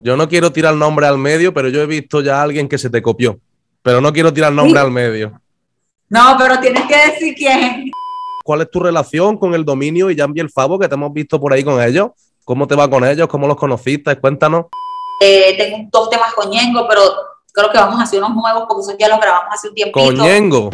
Yo no quiero tirar nombre al medio, pero yo he visto ya a alguien que se te copió. Pero no quiero tirar nombre Sí. al medio. No, pero tienes que decir quién. ¿Cuál es tu relación con el Dominio y Jambi el Favo, que te hemos visto por ahí con ellos? ¿Cómo te va con ellos? ¿Cómo los conociste? Cuéntanos. Tengo dos temas con Ñengo, pero creo que vamos a hacer unos nuevos porque esos ya los grabamos hace un tiempito. Con Ñengo.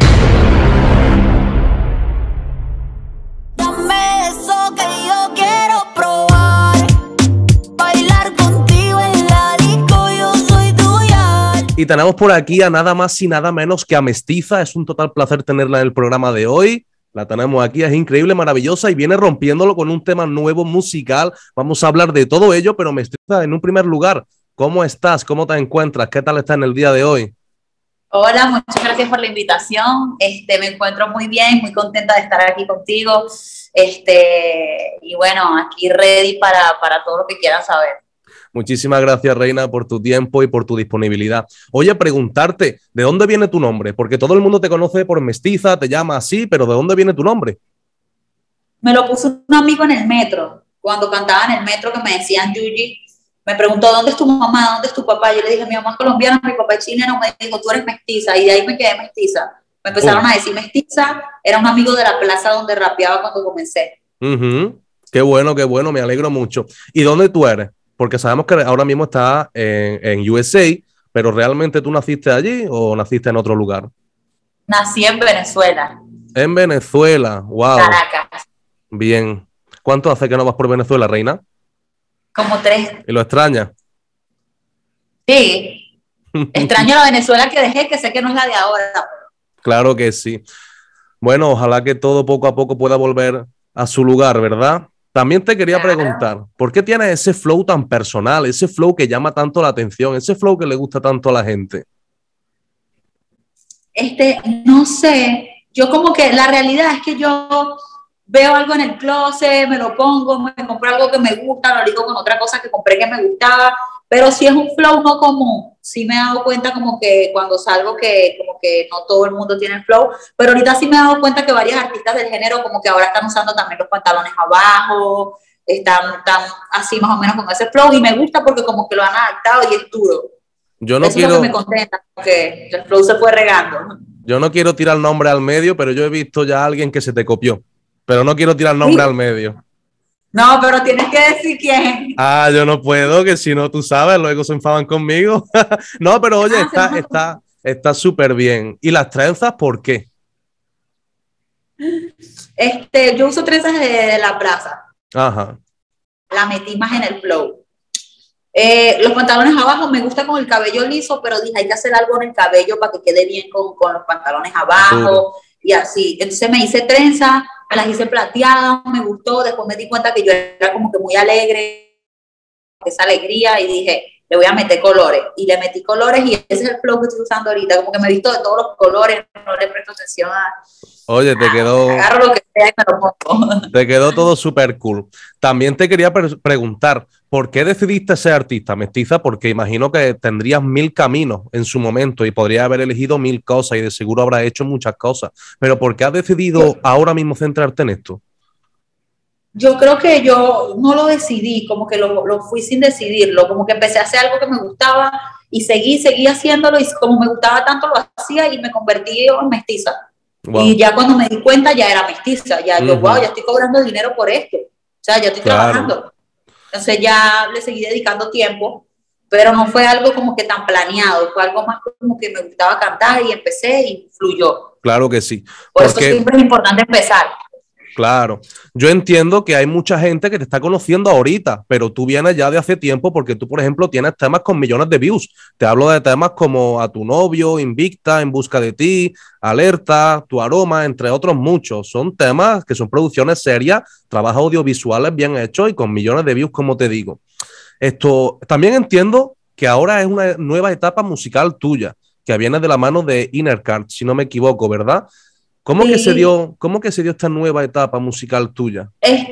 Dame eso que yo quiero probar. Bailar contigo en la disco, yo soy tuya. Y tenemos por aquí a nada más y nada menos que a Mestiza. Es un total placer tenerla en el programa de hoy. La tenemos aquí, es increíble, maravillosa y viene rompiéndolo con un tema nuevo musical. Vamos a hablar de todo ello, pero Mestiza, en un primer lugar, ¿cómo estás? ¿Cómo te encuentras? ¿Qué tal estás en el día de hoy? Hola, muchas gracias por la invitación. Me encuentro muy bien, muy contenta de estar aquí contigo. Y bueno, aquí ready para todo lo que quieras saber. Muchísimas gracias, Reina, por tu tiempo y por tu disponibilidad. Oye, preguntarte, ¿de dónde viene tu nombre? Porque todo el mundo te conoce por Mestiza, te llama así, pero ¿de dónde viene tu nombre? Me lo puso un amigo en el metro, cuando cantaba en el metro que me decían Yuji. Me preguntó, ¿dónde es tu mamá? ¿Dónde es tu papá? Yo le dije, mi mamá es colombiana, mi papá es chileno. Me dijo, tú eres mestiza. Y de ahí me quedé mestiza. Me empezaron a decir mestiza. Era un amigo de la plaza donde rapeaba cuando comencé. Qué bueno, me alegro mucho. ¿Y dónde tú eres? Porque sabemos que ahora mismo estás en USA, pero ¿realmente tú naciste allí o naciste en otro lugar? Nací en Venezuela. En Venezuela, wow. Caracas. Bien. ¿Cuánto hace que no vas por Venezuela, Reina? Como 3. ¿Y lo extrañas? Sí. Extraño la Venezuela que dejé, que sé que no es la de ahora. Claro que sí. Bueno, ojalá que todo poco a poco pueda volver a su lugar, ¿verdad? También te quería preguntar, ¿por qué tienes ese flow tan personal, ese flow que llama tanto la atención, ese flow que le gusta tanto a la gente? No sé, yo como que la realidad es que yo veo algo en el closet, me lo pongo, me compro algo que me gusta, lo ligo con otra cosa que compré que me gustaba, pero si es un flow no común, sí me he dado cuenta como que cuando salgo que como que no todo el mundo tiene el flow, pero ahorita sí me he dado cuenta que varias artistas del género como que ahora están usando también los pantalones abajo, están así más o menos con ese flow y me gusta porque como que lo han adaptado y es duro. Yo no Eso es lo que me contenta, porque el flow se fue regando. Yo no quiero tirar nombre al medio, pero yo he visto ya a alguien que se te copió. Pero no quiero tirar nombre al medio. No, pero tienes que decir quién. Ah, yo no puedo, que si no, tú sabes, luego se enfadan conmigo. No, pero oye, está súper bien. ¿Y las trenzas por qué? Yo uso trenzas de la plaza. Ajá. La metí más en el flow. Los pantalones abajo me gusta con el cabello liso, pero dije, hay que hacer algo en el cabello para que quede bien con los pantalones abajo y así. Entonces me hice trenza, me las hice plateadas, me gustó. Después me di cuenta que yo era como que muy alegre, esa alegría, y dije, le voy a meter colores. Y le metí colores y ese es el flow que estoy usando ahorita. Como que me he visto de todos los colores, no le presto atención a... Oye, te quedó... Agarro lo que sea y me lo pongo. Te quedó todo súper cool. También te quería preguntar, ¿por qué decidiste ser artista, Mestiza? Porque imagino que tendrías 1000 caminos en su momento y podrías haber elegido 1000 cosas y de seguro habrás hecho muchas cosas. Pero ¿por qué has decidido ahora mismo centrarte en esto? Yo creo que yo no lo decidí, como que lo fui sin decidirlo, como que empecé a hacer algo que me gustaba y seguí haciéndolo y como me gustaba tanto lo hacía y me convertí en mestiza. Wow. Y ya cuando me di cuenta ya era mestiza, ya yo, wow, ya estoy cobrando dinero por esto, o sea, ya estoy trabajando. Entonces ya le seguí dedicando tiempo, pero no fue algo como que tan planeado, fue algo más como que me gustaba cantar y empecé y fluyó. Claro que sí. Por eso siempre es importante empezar. Claro, yo entiendo que hay mucha gente que te está conociendo ahorita, pero tú vienes ya de hace tiempo porque tú, por ejemplo, tienes temas con millones de views. Te hablo de temas como A tu novio, Invicta, En busca de ti, Alerta, Tu aroma, entre otros muchos. Son temas que son producciones serias, trabajos audiovisuales bien hechos y con millones de views, como te digo. También entiendo que ahora es una nueva etapa musical tuya, que viene de la mano de Innercard, si no me equivoco, ¿verdad? ¿Cómo que se dio esta nueva etapa musical tuya?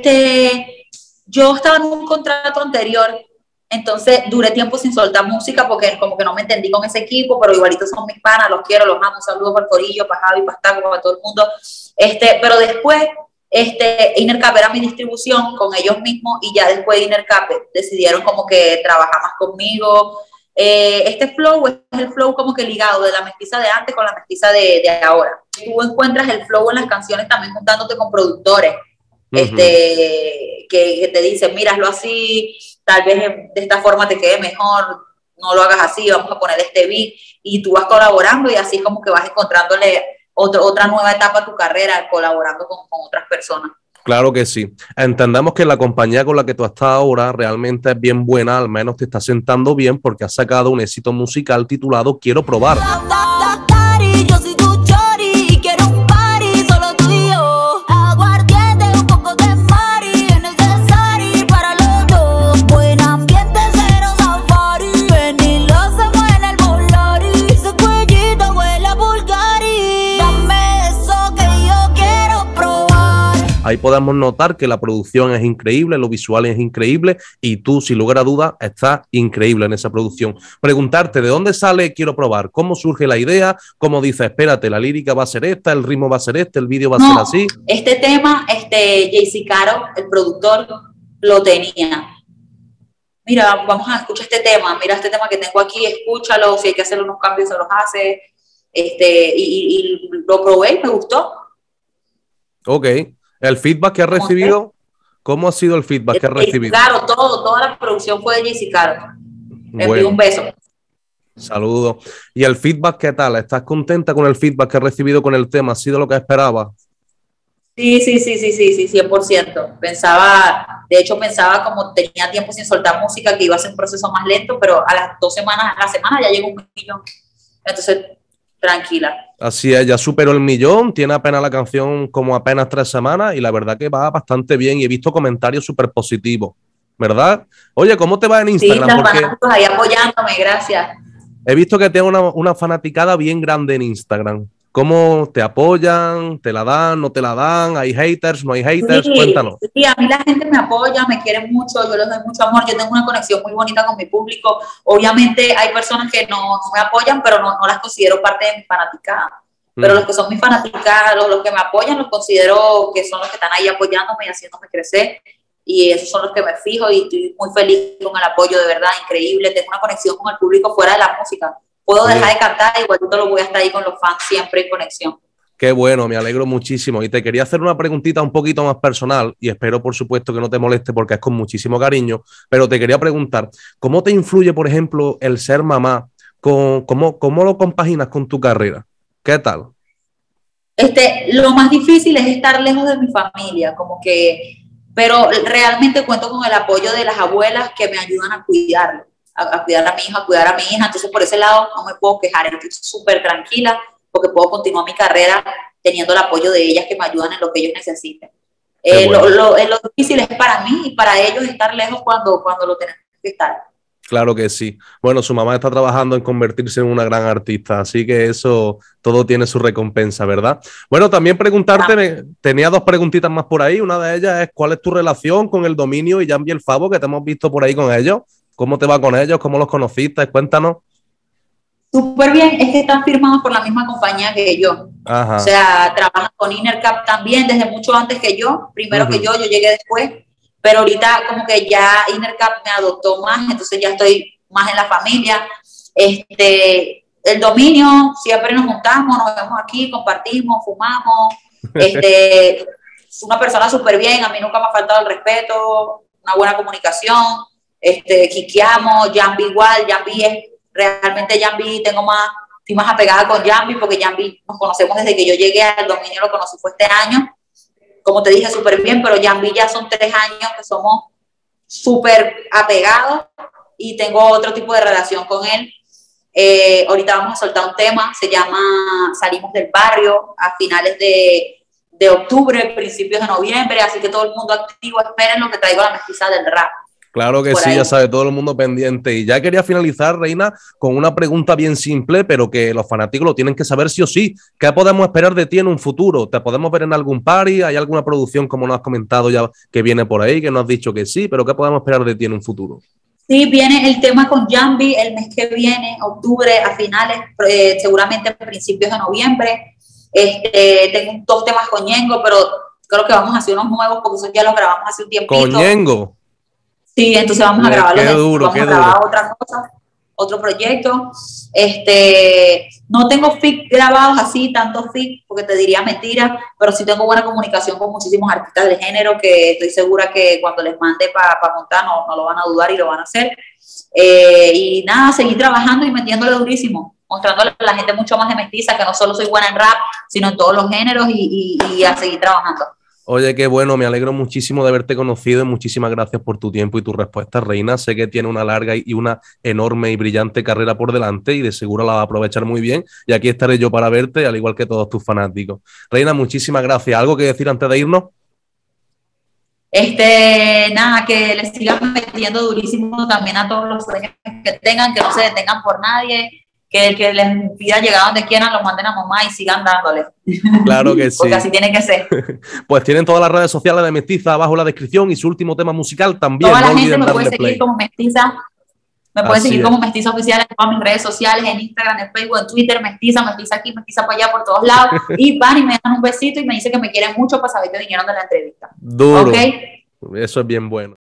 Yo estaba en un contrato anterior, entonces duré tiempo sin soltar música porque como que no me entendí con ese equipo, pero igualito son mis panas, los quiero, los amo, saludos para el corillo, para Javi, para Taco, para todo el mundo. Pero después Innercap era mi distribución con ellos mismos y ya después de Innercap decidieron como que trabajar más conmigo. Este flow es el flow como que ligado de la mestiza de antes con la mestiza de ahora. Tú encuentras el flow en las canciones también juntándote con productores que te dicen, mira, hazlo así, tal vez de esta forma te quede mejor, no lo hagas así, vamos a poner este beat, y tú vas colaborando y así como que vas encontrándole otra nueva etapa a tu carrera, colaborando con otras personas. Claro que sí. Entendemos que la compañía con la que tú estás ahora realmente es bien buena, al menos te está sentando bien porque has sacado un éxito musical titulado Quiero Probar. Yo soy tu chori y quiero un party solo tú y yo. Aguardiente, un poco de mari, es necesario para los dos. Buen ambiente, cero safari. Venilo hacemos en el Volari. Ese cuellito huele a Bulgari. Dame eso que yo quiero probar. Ahí podemos notar que la producción es increíble, lo visual es increíble y tú, sin lugar a dudas, estás increíble en esa producción. Preguntarte, ¿de dónde sale Quiero Probar? ¿Cómo surge la idea? ¿Cómo dices, espérate, la lírica va a ser esta, el ritmo va a ser este, el vídeo va a ser así? Este tema, Jaycee Caro, el productor, lo tenía. Mira, vamos a escuchar este tema, mira este tema que tengo aquí, escúchalo, si hay que hacer unos cambios se los hace, y lo probé y me gustó. Ok. ¿El feedback que has recibido? ¿Cómo ha sido el feedback que has recibido? Claro, toda la producción fue de Jaycee Caro. Le pido un beso. Saludos. ¿Y el feedback qué tal? ¿Estás contenta con el feedback que has recibido con el tema? ¿Ha sido lo que esperabas? Sí, 100%. Pensaba como tenía tiempo sin soltar música que iba a ser un proceso más lento, pero a las 2 semanas, a la semana ya llegó 1 millón. Entonces, tranquila. Así es, ya superó el 1 millón, tiene apenas la canción como apenas 3 semanas y la verdad que va bastante bien y he visto comentarios súper positivos, ¿verdad? Oye, ¿cómo te va en Instagram? Sí, los fanáticos ahí apoyándome, gracias. He visto que tiene una fanaticada bien grande en Instagram. ¿Cómo te apoyan? ¿Te la dan? ¿No te la dan? ¿Hay haters? ¿No hay haters? Sí, Cuéntanos. Sí, a mí la gente me apoya, me quiere mucho, yo les doy mucho amor, yo tengo una conexión muy bonita con mi público. Obviamente hay personas que no me apoyan, pero no las considero parte de mi fanaticada. Pero los que son mis fanaticadas, los que me apoyan, los considero que son los que están ahí apoyándome y haciéndome crecer. Y esos son los que me fijo y estoy muy feliz con el apoyo, de verdad, increíble. Tengo una conexión con el público fuera de la música. Puedo dejar de cantar, igualito lo voy a estar ahí con los fans siempre en conexión. Qué bueno, me alegro muchísimo. Y te quería hacer una preguntita un poquito más personal y espero, por supuesto, que no te moleste porque es con muchísimo cariño, pero te quería preguntar, ¿cómo te influye, por ejemplo, el ser mamá? ¿Cómo lo compaginas con tu carrera? ¿Qué tal? Lo más difícil es estar lejos de mi familia, pero realmente cuento con el apoyo de las abuelas que me ayudan a cuidarlo. A cuidar a mi hijo, a cuidar a mi hija, entonces por ese lado no me puedo quejar, estoy súper tranquila porque puedo continuar mi carrera teniendo el apoyo de ellas que me ayudan en lo que ellos necesiten. Bueno. Lo difícil es para mí y para ellos estar lejos cuando lo tenemos que estar. Claro que sí. Bueno, su mamá está trabajando en convertirse en una gran artista, así que eso todo tiene su recompensa, ¿verdad? Bueno, también preguntarte, tenía 2 preguntitas más por ahí, una de ellas es ¿cuál es tu relación con el Dominio y Jambi el Favo, que te hemos visto por ahí con ellos? ¿Cómo te va con ellos? ¿Cómo los conociste? Cuéntanos. Súper bien, es que están firmados por la misma compañía que yo. Ajá. O sea, trabajan con Innercap también desde mucho antes que yo. Primero que yo llegué después, pero ahorita como que ya Innercap me adoptó más, entonces ya estoy más en la familia. El Dominio, siempre nos juntamos, nos vemos aquí, compartimos, fumamos. Es una persona súper bien, a mí nunca me ha faltado el respeto, una buena comunicación. Quiqueamos, Jambi igual, Jambi es realmente estoy más apegada con Jambi porque Jambi nos conocemos desde que yo llegué al Dominio, lo conocí fue este año, como te dije súper bien, pero Jambi ya son 3 años que somos súper apegados y tengo otro tipo de relación con él. Ahorita vamos a soltar un tema, se llama Salimos del Barrio, a finales de octubre, principios de noviembre, así que todo el mundo activo, esperen lo que traigo la mestiza del rap. Claro que sí, ya sabe, todo el mundo pendiente. Y ya quería finalizar, Reina, con una pregunta bien simple, pero que los fanáticos lo tienen que saber sí o sí. ¿Qué podemos esperar de ti en un futuro? ¿Te podemos ver en algún party? ¿Hay alguna producción, como nos has comentado ya, que viene por ahí, que nos has dicho que sí? ¿Pero qué podemos esperar de ti en un futuro? Sí, viene el tema con Jambi el mes que viene, octubre, a finales, seguramente a principios de noviembre. Tengo 2 temas con Ñengo, pero creo que vamos a hacer unos nuevos, porque esos ya los grabamos hace un tiempito. Con Ñengo. Sí, entonces vamos a grabarlos. Qué duro, vamos a grabar otra cosa, otro proyecto. No tengo fit grabados así, tantos fit, porque te diría mentira, pero sí tengo buena comunicación con muchísimos artistas del género que estoy segura que cuando les mande para montar no lo van a dudar y lo van a hacer. Y nada, seguir trabajando y metiéndole durísimo, mostrándole a la gente mucho más de mestiza, que no solo soy buena en rap, sino en todos los géneros y a seguir trabajando. Oye, qué bueno, me alegro muchísimo de haberte conocido y muchísimas gracias por tu tiempo y tu respuesta, Reina. Sé que tiene una larga y una enorme y brillante carrera por delante y de seguro la va a aprovechar muy bien. Y aquí estaré yo para verte, al igual que todos tus fanáticos. Reina, muchísimas gracias. ¿Algo que decir antes de irnos? Nada, que les sigan metiendo durísimo también a todos los sueños que tengan, que no se detengan por nadie, que el que les pida llegar donde quieran, los manden a mamá y sigan dándole. Claro que sí. Porque así tiene que ser. Pues tienen todas las redes sociales de Mestiza abajo en la descripción y su último tema musical también. Toda la no gente olviden me puede darle seguir play. como Mestiza. Me puede seguir como Mestiza Oficial en todas mis redes sociales, en Instagram, en Facebook, en Twitter, Mestiza aquí, Mestiza para allá, por todos lados. Y van y me dan un besito y me dicen que me quieren mucho para saber que vinieron de la entrevista. Duro. ¿Ok? Eso es bien bueno.